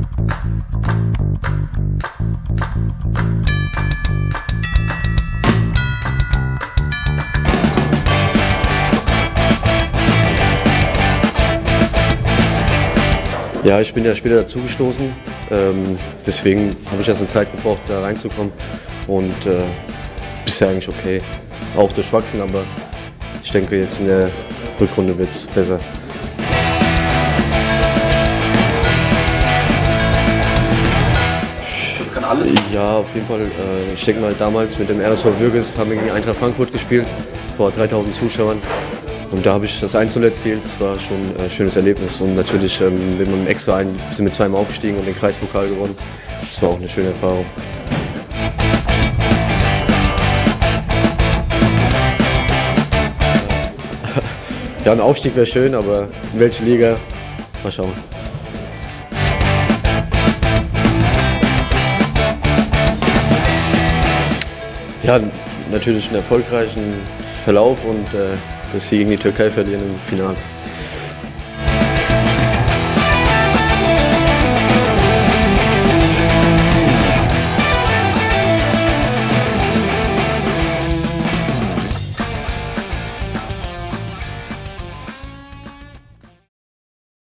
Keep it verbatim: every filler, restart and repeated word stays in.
Ja, ich bin ja später dazugestoßen, ähm, deswegen habe ich erst eine Zeit gebraucht, da reinzukommen und äh, bisher eigentlich okay. Auch durchwachsen, aber ich denke, jetzt in der Rückrunde wird es besser. Das kann alles? Ja, auf jeden Fall. Äh, ich denke mal, damals mit dem R S V Würges haben wir gegen Eintracht Frankfurt gespielt, vor dreitausend Zuschauern. Und da habe ich das eins zu null erzielt, das war schon ein schönes Erlebnis. Und natürlich ähm, mit meinem Ex-Verein sind wir zweimal aufgestiegen und den Kreispokal gewonnen. Das war auch eine schöne Erfahrung. Ja, ein Aufstieg wäre schön, aber in welche Liga? Mal schauen. Ja, natürlich einen erfolgreichen Verlauf und äh, dass sie gegen die Türkei verlieren im Finale.